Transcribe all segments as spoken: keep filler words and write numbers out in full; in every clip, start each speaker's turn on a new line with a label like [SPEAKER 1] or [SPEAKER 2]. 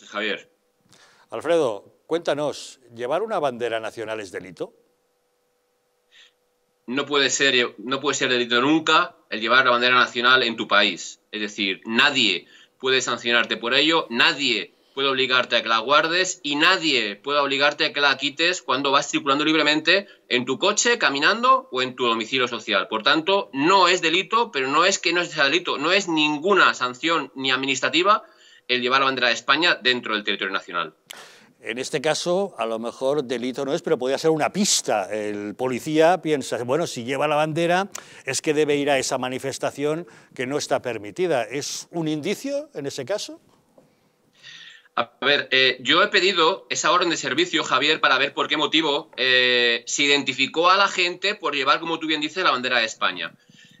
[SPEAKER 1] noches, Javier.
[SPEAKER 2] Alfredo, cuéntanos, ¿llevar una bandera nacional es delito?
[SPEAKER 1] No puede ser, no puede ser delito nunca el llevar la bandera nacional en tu país. Es decir, nadie puede sancionarte por ello, nadie puede obligarte a que la guardes y nadie puede obligarte a que la quites cuando vas circulando libremente en tu coche, caminando o en tu domicilio social. Por tanto, no es delito, pero no es que no sea delito, no es ninguna sanción ni administrativa el llevar la bandera de España dentro del territorio nacional.
[SPEAKER 2] En este caso, a lo mejor delito no es, pero podría ser una pista. El policía piensa, bueno, si lleva la bandera es que debe ir a esa manifestación que no está permitida. ¿Es un indicio en ese caso?
[SPEAKER 1] A ver, eh, yo he pedido esa orden de servicio, Javier, para ver por qué motivo eh, se identificó a la gente por llevar, como tú bien dices, la bandera de España.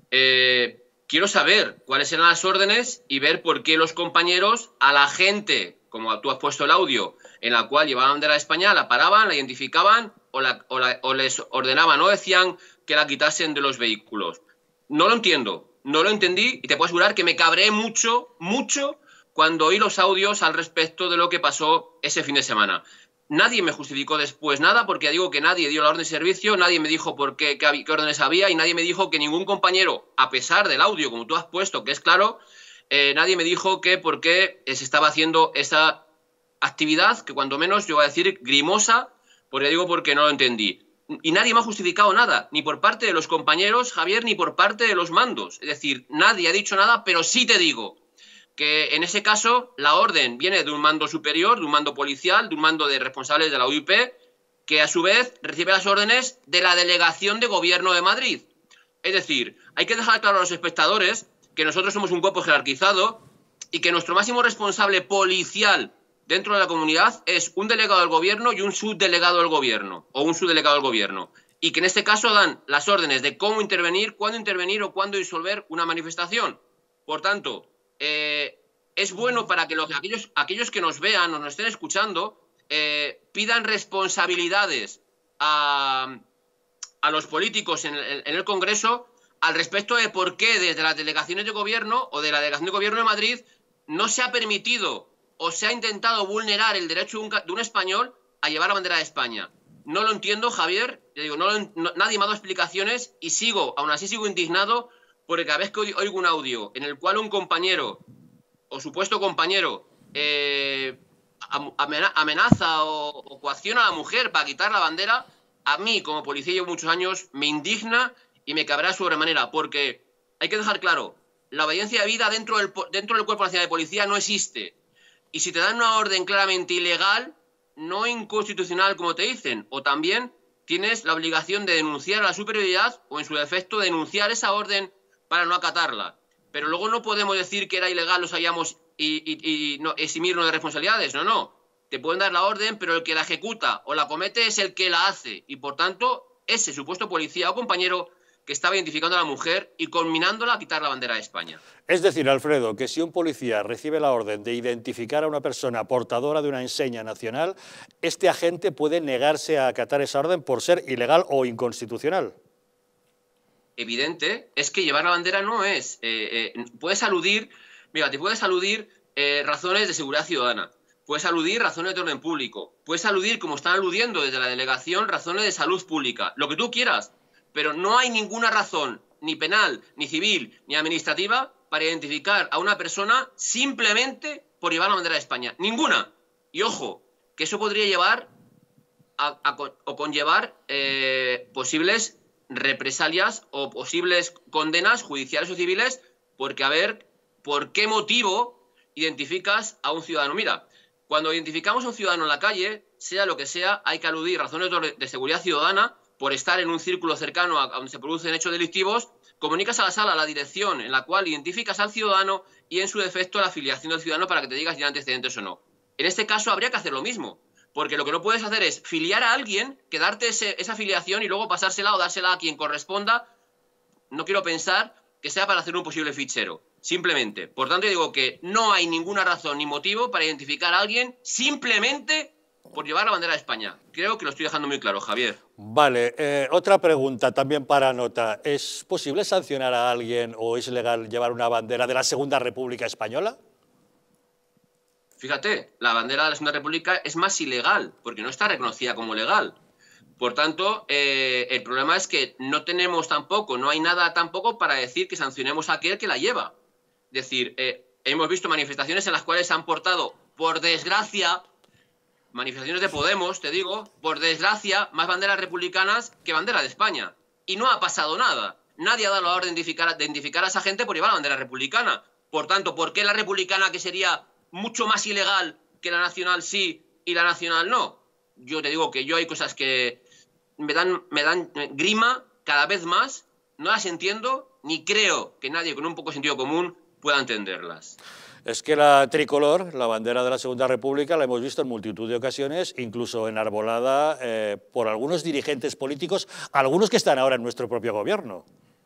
[SPEAKER 1] Eh, quiero saber cuáles eran las órdenes y ver por qué los compañeros a la gente, como tú has puesto el audio, en la cual llevaban la bandera de España, la paraban, la identificaban o, la, o, la, o les ordenaban o decían que la quitasen de los vehículos. No lo entiendo, no lo entendí y te puedo asegurar que me cabré mucho, mucho cuando oí los audios al respecto de lo que pasó ese fin de semana. Nadie me justificó después nada, porque digo que nadie dio la orden de servicio, nadie me dijo por qué, qué, qué órdenes había y nadie me dijo que ningún compañero, a pesar del audio, como tú has puesto, que es claro, eh, nadie me dijo que por qué se estaba haciendo esa actividad, que cuando menos yo voy a decir grimosa, porque digo porque no lo entendí. Y nadie me ha justificado nada, ni por parte de los compañeros, Javier, ni por parte de los mandos. Es decir, nadie ha dicho nada, pero sí te digo que en ese caso la orden viene de un mando superior, de un mando policial, de un mando de responsables de la U I P, que a su vez recibe las órdenes de la Delegación de Gobierno de Madrid. Es decir, hay que dejar claro a los espectadores que nosotros somos un cuerpo jerarquizado y que nuestro máximo responsable policial dentro de la comunidad es un delegado del gobierno y un subdelegado del gobierno, o un subdelegado del gobierno, y que en este caso dan las órdenes de cómo intervenir, cuándo intervenir o cuándo disolver una manifestación. Por tanto, Eh, es bueno para que los, aquellos, aquellos que nos vean o nos estén escuchando eh, pidan responsabilidades a, a los políticos en el, en el Congreso al respecto de por qué desde las delegaciones de gobierno o de la Delegación de Gobierno de Madrid no se ha permitido o se ha intentado vulnerar el derecho de un, de un español a llevar la bandera de España. No lo entiendo, Javier, yo digo, no, no, nadie me ha dado explicaciones y sigo, aún así sigo indignado porque cada vez que oigo un audio en el cual un compañero o supuesto compañero eh, amenaza o, o coacciona a la mujer para quitar la bandera, a mí como policía llevo muchos años, me indigna y me cabrá sobremanera, porque hay que dejar claro, la obediencia de vida dentro del, dentro del Cuerpo Nacional de Policía no existe. Y si te dan una orden claramente ilegal, no inconstitucional como te dicen, o también tienes la obligación de denunciar a la superioridad o en su defecto denunciar esa orden para no acatarla. Pero luego no podemos decir que era ilegal, lo sabíamos y, y, y no, eximirnos de responsabilidades. No, no. Te pueden dar la orden, pero el que la ejecuta o la comete es el que la hace. Y por tanto, ese supuesto policía o compañero que estaba identificando a la mujer y conminándola a quitar la bandera de España.
[SPEAKER 2] Es decir, Alfredo, que si un policía recibe la orden de identificar a una persona portadora de una enseña nacional, este agente puede negarse a acatar esa orden por ser ilegal o inconstitucional.
[SPEAKER 1] Evidente es que llevar la bandera no es, eh, eh, puedes aludir, mira, te puedes aludir eh, razones de seguridad ciudadana, puedes aludir razones de orden público, puedes aludir, como están aludiendo desde la delegación, razones de salud pública, lo que tú quieras, pero no hay ninguna razón, ni penal, ni civil, ni administrativa, para identificar a una persona simplemente por llevar la bandera de España. Ninguna. Y ojo, que eso podría llevar a, a, o conllevar eh, posibles represalias o posibles condenas judiciales o civiles, porque a ver por qué motivo identificas a un ciudadano. Mira, cuando identificamos a un ciudadano en la calle, sea lo que sea, hay que aludir razones de seguridad ciudadana por estar en un círculo cercano a donde se producen hechos delictivos, comunicas a la sala la dirección en la cual identificas al ciudadano y en su defecto la afiliación del ciudadano para que te digas si hay antecedentes o no. En este caso habría que hacer lo mismo. Porque lo que no puedes hacer es filiar a alguien, quedarte ese, esa afiliación y luego pasársela o dársela a quien corresponda. No quiero pensar que sea para hacer un posible fichero. Simplemente. Por tanto, digo que no hay ninguna razón ni motivo para identificar a alguien simplemente por llevar la bandera de España. Creo que lo estoy dejando muy claro, Javier.
[SPEAKER 2] Vale. Eh, otra pregunta también para nota. ¿Es posible sancionar a alguien o es legal llevar una bandera de la Segunda República Española?
[SPEAKER 1] fíjate, la bandera de la Segunda República es más ilegal, porque no está reconocida como legal. Por tanto, eh, el problema es que no tenemos tampoco, no hay nada tampoco para decir que sancionemos a aquel que la lleva. Es decir, eh, hemos visto manifestaciones en las cuales se han portado, por desgracia, manifestaciones de Podemos, te digo, por desgracia, más banderas republicanas que bandera de España. Y no ha pasado nada. Nadie ha dado la orden de identificar, de identificar a esa gente por llevar la bandera republicana. Por tanto, ¿por qué la republicana, que sería mucho más ilegal que la nacional sí y la nacional no? Yo te digo que yo hay cosas que me dan, me dan grima cada vez más, no las entiendo, ni creo que nadie con un poco de sentido común pueda entenderlas.
[SPEAKER 2] Es que la tricolor, la bandera de la Segunda República, la hemos visto en multitud de ocasiones, incluso enarbolada eh, por algunos dirigentes políticos, algunos que están ahora en nuestro propio gobierno.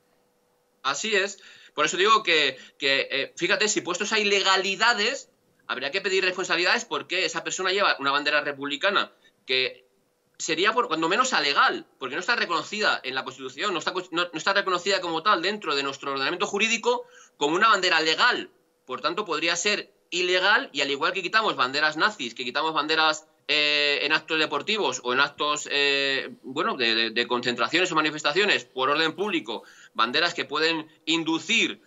[SPEAKER 1] Así es. Por eso digo que, que eh, fíjate, si puestos a ilegalidades, habría que pedir responsabilidades porque esa persona lleva una bandera republicana que sería por cuando menos alegal, porque no está reconocida en la Constitución, no está, no, no está reconocida como tal dentro de nuestro ordenamiento jurídico como una bandera legal. Por tanto, podría ser ilegal y al igual que quitamos banderas nazis, que quitamos banderas eh, en actos deportivos o en actos eh, bueno, de, de, de concentraciones o manifestaciones por orden público, banderas que pueden inducir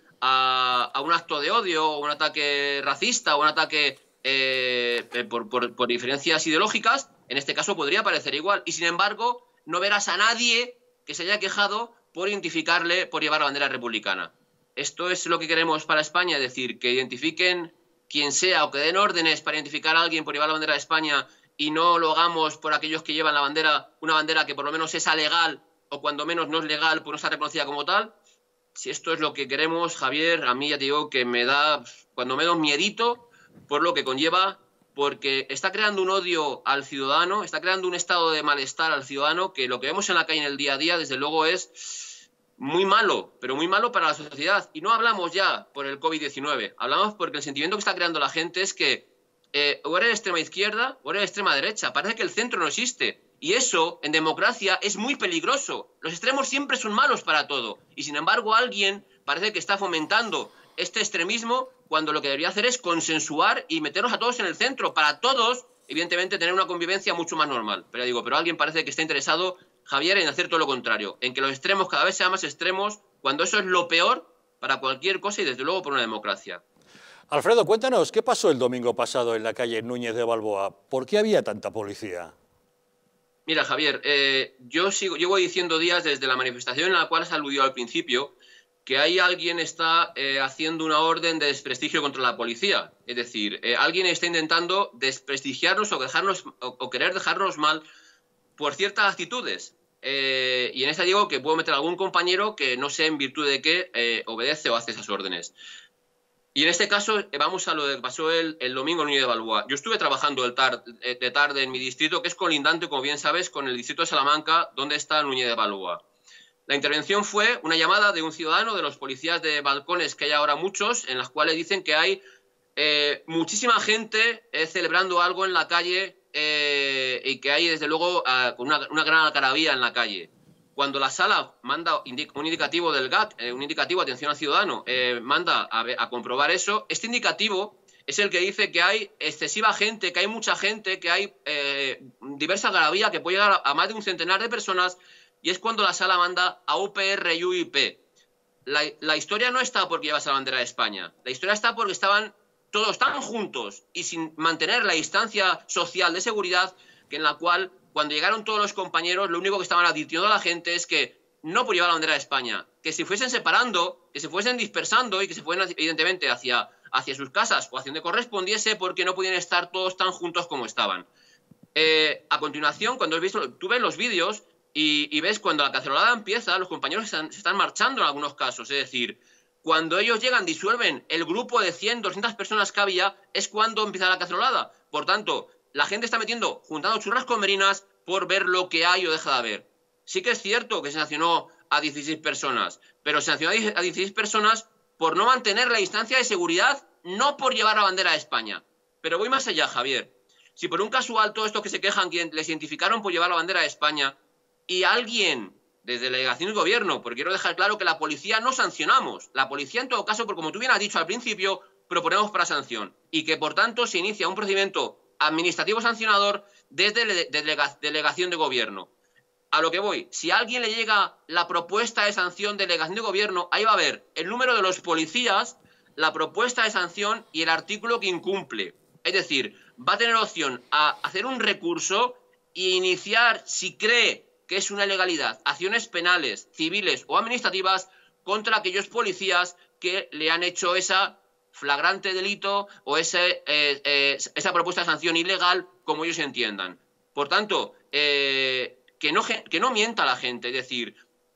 [SPEAKER 1] a, a un acto de odio o un ataque racista o un ataque eh, por, por, por diferencias ideológicas, en este caso podría parecer igual. Y sin embargo, no verás a nadie que se haya quejado por identificarle por llevar la bandera republicana. Esto es lo que queremos para España, es decir, que identifiquen quien sea o que den órdenes para identificar a alguien por llevar la bandera de España y no lo hagamos por aquellos que llevan la bandera, una bandera que por lo menos es legal o cuando menos no es legal, pues no está reconocida como tal. Si esto es lo que queremos, Javier, a mí ya te digo que me da cuando menos miedito por lo que conlleva, porque está creando un odio al ciudadano, está creando un estado de malestar al ciudadano que lo que vemos en la calle en el día a día, desde luego, es muy malo, pero muy malo para la sociedad. Y no hablamos ya por el COVID diecinueve, hablamos porque el sentimiento que está creando la gente es que eh, o eres extrema izquierda o eres extrema derecha. Parece que el centro no existe. Y eso, en democracia, es muy peligroso. Los extremos siempre son malos para todo. Y sin embargo, alguien parece que está fomentando este extremismo cuando lo que debería hacer es consensuar y meternos a todos en el centro. Para todos, evidentemente, tener una convivencia mucho más normal. Pero digo, pero alguien parece que está interesado, Javier, en hacer todo lo contrario. En que los extremos cada vez sean más extremos, cuando eso es lo peor para cualquier cosa y, desde luego, por una democracia.
[SPEAKER 2] Alfredo, cuéntanos, ¿qué pasó el domingo pasado en la calle Núñez de Balboa? ¿Por qué había tanta policía?
[SPEAKER 1] Mira, Javier, eh, yo sigo, llevo diciendo días desde la manifestación en la cual has aludido al principio que hay alguien está eh, haciendo una orden de desprestigio contra la policía. Es decir, eh, alguien está intentando desprestigiarnos o, dejarnos, o, o querer dejarnos mal por ciertas actitudes. Eh, y en esta digo que puedo meter a algún compañero que no sé en virtud de qué eh, obedece o hace esas órdenes. Y en este caso, vamos a lo que pasó el, el domingo en Núñez de Balboa. Yo estuve trabajando el tar, de tarde en mi distrito, que es colindante, como bien sabes, con el distrito de Salamanca, donde está Núñez de Balboa. La intervención fue una llamada de un ciudadano, de los policías de balcones, que hay ahora muchos, en las cuales dicen que hay eh, muchísima gente eh, celebrando algo en la calle eh, y que hay, desde luego, uh, una, una gran algarabía en la calle. Cuando la sala manda un indicativo del G A C, eh, un indicativo, atención al ciudadano, eh, manda a, a comprobar eso, este indicativo es el que dice que hay excesiva gente, que hay mucha gente, que hay eh, diversa algarabía, que puede llegar a, a más de un centenar de personas, y es cuando la sala manda a U P R y U I P. La, la historia no está porque llevas la bandera de España, la historia está porque estaban todos tan juntos y sin mantener la distancia social de seguridad, que en la cual, cuando llegaron todos los compañeros, lo único que estaban advirtiendo a la gente es que no por llevar la bandera de España, que se fuesen separando, que se fuesen dispersando y que se fuesen, evidentemente, hacia, hacia sus casas o hacia donde correspondiese, porque no podían estar todos tan juntos como estaban. Eh, a continuación, cuando has visto, tú ves los vídeos y, y ves cuando la cacerolada empieza, los compañeros están, se están marchando en algunos casos, es decir, cuando ellos llegan, disuelven el grupo de cien, doscientas personas que había, es cuando empieza la cacerolada. Por tanto, la gente está metiendo, juntando churras con merinas por ver lo que hay o deja de haber. Sí que es cierto que se sancionó a dieciséis personas, pero se sancionó a dieciséis personas por no mantener la distancia de seguridad, no por llevar la bandera de España. Pero voy más allá, Javier. Si por un casual todos estos que se quejan, que les identificaron por llevar la bandera de España, y alguien, desde la delegación del gobierno, porque quiero dejar claro que la policía no sancionamos. La policía, en todo caso, porque como tú bien has dicho al principio, proponemos para sanción y que, por tanto, se inicia un procedimiento administrativo sancionador desde la delega delegación de gobierno. A lo que voy, si a alguien le llega la propuesta de sanción de delegación de gobierno, ahí va a ver el número de los policías, la propuesta de sanción y el artículo que incumple. Es decir, va a tener opción a hacer un recurso e iniciar, si cree que es una ilegalidad, acciones penales, civiles o administrativas contra aquellos policías que le han hecho esa flagrante delito o ese, eh, eh, esa propuesta de sanción ilegal, como ellos entiendan. Por tanto, eh, que, no, que no mienta la gente, es decir,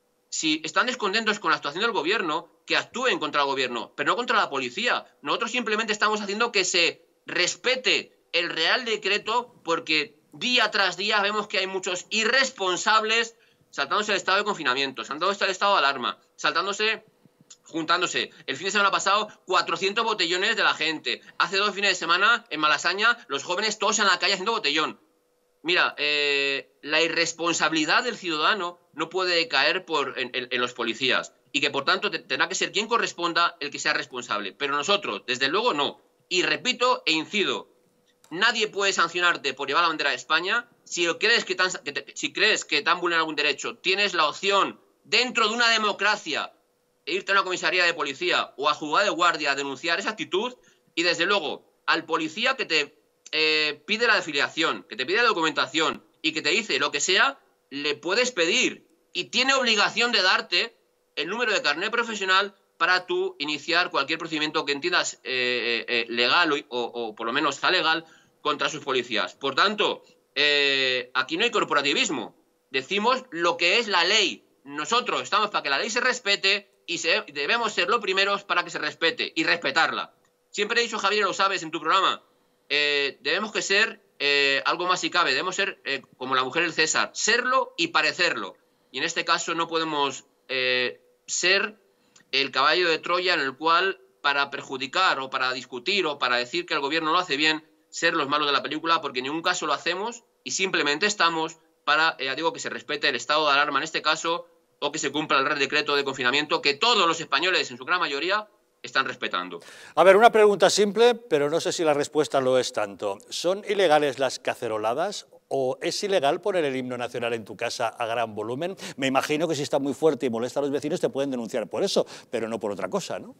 [SPEAKER 1] si están descontentos con la actuación del gobierno, que actúen contra el gobierno, pero no contra la policía. Nosotros simplemente estamos haciendo que se respete el Real Decreto, porque día tras día vemos que hay muchos irresponsables saltándose el estado de confinamiento, saltándose el estado de alarma, saltándose, juntándose. El fin de semana pasado, cuatrocientos botellones de la gente. Hace dos fines de semana, en Malasaña, los jóvenes todos en la calle haciendo botellón. Mira, eh, la irresponsabilidad del ciudadano no puede caer por, en, en, en los policías y que, por tanto, te, tendrá que ser quien corresponda el que sea responsable. Pero nosotros, desde luego, no. Y repito e incido, nadie puede sancionarte por llevar la bandera de España. Si crees que tan, que te, si crees que te han vulnerado algún derecho, tienes la opción, dentro de una democracia, de irte a una comisaría de policía o a juzgado de guardia a denunciar esa actitud. Y, desde luego, al policía que te eh, pide la afiliación, que te pide la documentación y que te dice lo que sea, le puedes pedir y tiene obligación de darte el número de carnet profesional para tú iniciar cualquier procedimiento que entiendas eh, eh, legal o, o, o por lo menos está legal contra sus policías. Por tanto, eh, aquí no hay corporativismo. Decimos lo que es la ley. Nosotros estamos para que la ley se respete y se, debemos ser los primeros para que se respete y respetarla. Siempre he dicho, Javier, lo sabes en tu programa, eh, debemos que ser eh, algo más si cabe, debemos ser eh, como la mujer del César, serlo y parecerlo. Y en este caso no podemos eh, ser el caballo de Troya en el cual, para perjudicar o para discutir o para decir que el gobierno lo hace bien, ser los malos de la película, porque en ningún caso lo hacemos y simplemente estamos para, eh, digo, que se respete el estado de alarma en este caso o que se cumpla el Real Decreto de confinamiento que todos los españoles, en su gran mayoría, están respetando.
[SPEAKER 2] A ver, una pregunta simple, pero no sé si la respuesta lo es tanto. ¿Son ilegales las caceroladas o es ilegal poner el himno nacional en tu casa a gran volumen? Me imagino que si está muy fuerte y molesta a los vecinos te pueden denunciar por eso, pero no por otra cosa, ¿no?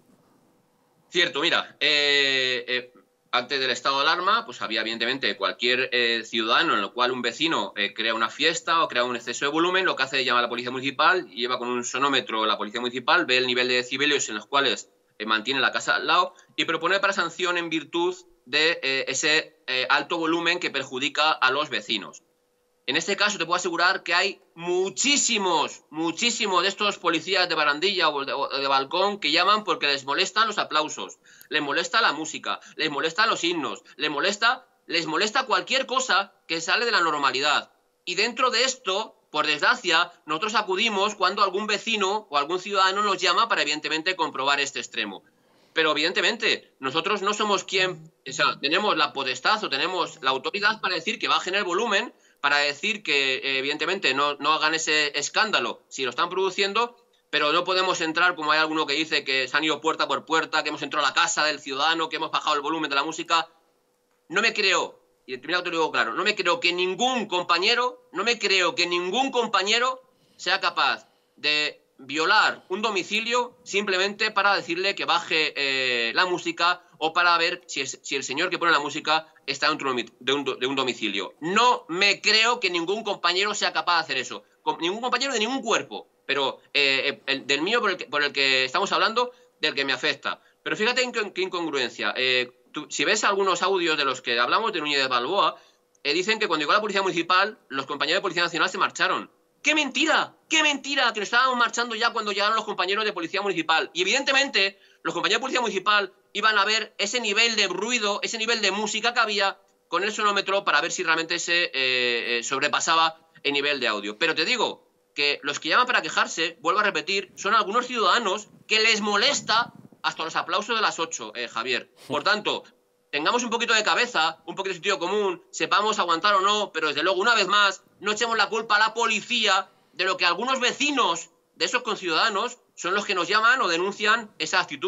[SPEAKER 1] Cierto, mira, eh, eh, antes del estado de alarma, pues había evidentemente cualquier eh, ciudadano en el cual un vecino eh, crea una fiesta o crea un exceso de volumen, lo que hace es llamar a la policía municipal, y lleva con un sonómetro la policía municipal, ve el nivel de decibelios en los cuales eh, mantiene la casa al lado y propone para sanción en virtud de eh, ese eh, alto volumen que perjudica a los vecinos. En este caso te puedo asegurar que hay muchísimos, muchísimos de estos policías de barandilla o de, o de balcón que llaman porque les molestan los aplausos, les molesta la música, les molestan los himnos, les molesta, les molesta cualquier cosa que sale de la normalidad. Y dentro de esto, por desgracia, nosotros acudimos cuando algún vecino o algún ciudadano nos llama para evidentemente comprobar este extremo. Pero evidentemente nosotros no somos quien, o sea, tenemos la potestad o tenemos la autoridad para decir que bajen el volumen, para decir que eh, evidentemente no, no hagan ese escándalo si lo están produciendo, pero no podemos entrar, como hay alguno que dice que se han ido puerta por puerta, que hemos entrado a la casa del ciudadano, que hemos bajado el volumen de la música. No me creo, y primero te lo digo claro, no me creo que ningún compañero, no me creo que ningún compañero sea capaz de violar un domicilio simplemente para decirle que baje eh, la música o para ver si, es, si el señor que pone la música está dentro de un, de un domicilio. No me creo que ningún compañero sea capaz de hacer eso. Con, ningún compañero de ningún cuerpo, pero eh, el, del mío por el, que, por el que estamos hablando, del que me afecta. Pero fíjate en qué incongruencia. Eh, tú, si ves algunos audios de los que hablamos de Núñez de Balboa, eh, dicen que cuando llegó la Policía Municipal, los compañeros de Policía Nacional se marcharon. ¡Qué mentira! ¡Qué mentira! Que nos estábamos marchando ya cuando llegaron los compañeros de Policía Municipal. Y evidentemente, los compañeros de Policía Municipal iban a ver ese nivel de ruido, ese nivel de música que había con el sonómetro para ver si realmente se eh, eh, sobrepasaba el nivel de audio. Pero te digo que los que llaman para quejarse, vuelvo a repetir, son algunos ciudadanos que les molesta hasta los aplausos de las ocho, eh, Javier. Por tanto, tengamos un poquito de cabeza, un poquito de sentido común, sepamos aguantar o no, pero desde luego, una vez más, no echemos la culpa a la policía de lo que algunos vecinos de esos conciudadanos son los que nos llaman o denuncian esa actitud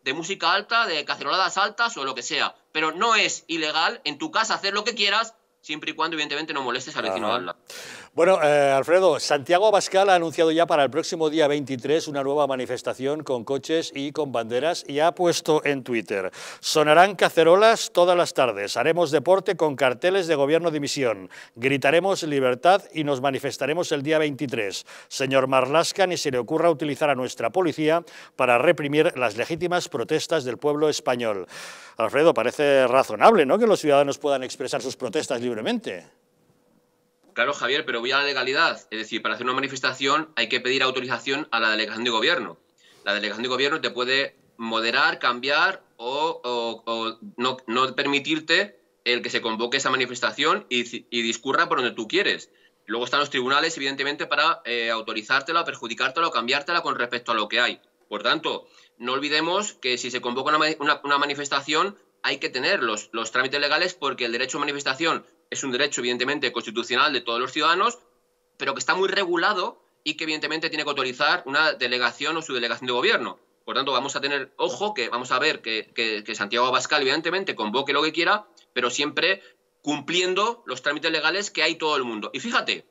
[SPEAKER 1] de música alta, de caceroladas altas o lo que sea. Pero no es ilegal en tu casa hacer lo que quieras, siempre y cuando, evidentemente, no molestes al vecino de al lado.
[SPEAKER 2] Bueno, eh, Alfredo, Santiago Abascal ha anunciado ya para el próximo día veintitrés una nueva manifestación con coches y con banderas y ha puesto en Twitter: sonarán cacerolas todas las tardes, haremos deporte con carteles de gobierno de dimisión, gritaremos libertad y nos manifestaremos el día veintitrés. Señor Marlaska, ni se le ocurra utilizar a nuestra policía para reprimir las legítimas protestas del pueblo español. Alfredo, parece razonable, ¿no?, que los ciudadanos puedan expresar sus protestas libremente.
[SPEAKER 1] Claro, Javier, pero voy a la legalidad. Es decir, para hacer una manifestación hay que pedir autorización a la delegación de gobierno. La delegación de gobierno te puede moderar, cambiar o, o, o no, no permitirte el que se convoque esa manifestación y, y discurra por donde tú quieres. Luego están los tribunales, evidentemente, para eh, autorizártela, perjudicártela o cambiártela con respecto a lo que hay. Por tanto, no olvidemos que si se convoca una, una, una manifestación hay que tener los, los trámites legales, porque el derecho a manifestación es un derecho, evidentemente, constitucional de todos los ciudadanos, pero que está muy regulado y que, evidentemente, tiene que autorizar una delegación o su delegación de gobierno. Por tanto, vamos a tener ojo, que vamos a ver que, que, que Santiago Abascal, evidentemente, convoque lo que quiera, pero siempre cumpliendo los trámites legales que hay todo el mundo. Y fíjate,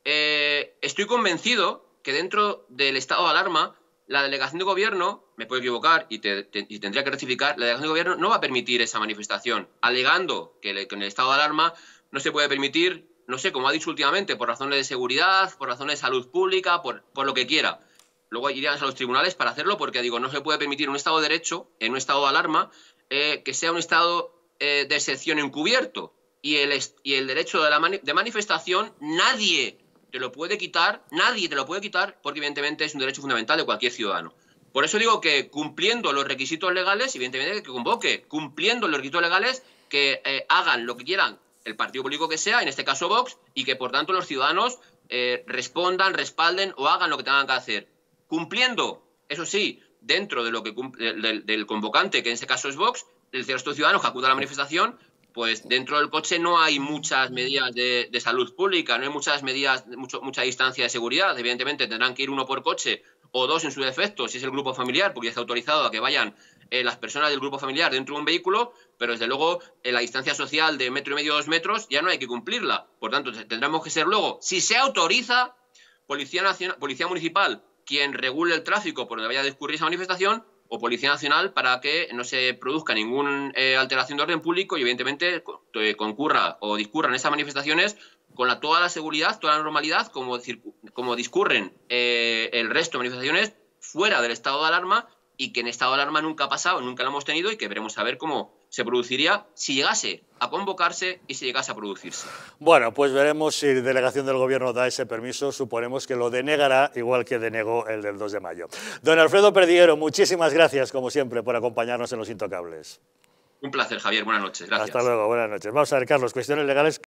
[SPEAKER 1] eh, estoy convencido que dentro del estado de alarma, la delegación de gobierno, me puedo equivocar y, te, te, y tendría que rectificar, la delegación de gobierno no va a permitir esa manifestación, alegando que, le, que en el estado de alarma no se puede permitir, no sé, como ha dicho últimamente, por razones de seguridad, por razones de salud pública, por, por lo que quiera. Luego irían a los tribunales para hacerlo, porque, digo, no se puede permitir un estado de derecho, en un estado de alarma, eh, que sea un estado eh, de excepción encubierto. Y el, y el derecho de, la mani de manifestación, nadie te lo puede quitar, nadie te lo puede quitar, porque evidentemente es un derecho fundamental de cualquier ciudadano. Por eso digo que cumpliendo los requisitos legales, evidentemente que convoque, cumpliendo los requisitos legales, que eh, hagan lo que quieran el partido político que sea, en este caso Vox, y que por tanto los ciudadanos eh, respondan, respalden o hagan lo que tengan que hacer. Cumpliendo, eso sí, dentro de lo que del, del convocante, que en este caso es Vox, el resto de ciudadanos que acuda a la manifestación, pues dentro del coche no hay muchas medidas de, de salud pública, no hay muchas medidas, mucho, mucha distancia de seguridad. Evidentemente tendrán que ir uno por coche o dos en su defecto, si es el grupo familiar, porque ya está autorizado a que vayan eh, las personas del grupo familiar dentro de un vehículo, pero desde luego eh, la distancia social de metro y medio, dos metros, ya no hay que cumplirla. Por tanto, tendremos que ser luego, si se autoriza, Policía Nacional, Policía Municipal, quien regule el tráfico por donde vaya a discurrir esa manifestación, o Policía Nacional, para que no se produzca ninguna eh, alteración de orden público y, evidentemente, eh, concurra o discurran esas manifestaciones con la, toda la seguridad, toda la normalidad, como, como discurren eh, el resto de manifestaciones fuera del estado de alarma, y que en estado de alarma nunca ha pasado, nunca lo hemos tenido, y que veremos a ver cómo se produciría si llegase a convocarse y si llegase a producirse.
[SPEAKER 2] Bueno, pues veremos si la delegación del gobierno da ese permiso. Suponemos que lo denegará, igual que denegó el del dos de mayo. Don Alfredo Perdiguero, muchísimas gracias, como siempre, por acompañarnos en Los Intocables.
[SPEAKER 1] Un placer, Javier. Buenas noches. Gracias.
[SPEAKER 2] Hasta luego. Buenas noches. Vamos a ver, Carlos, cuestiones legales.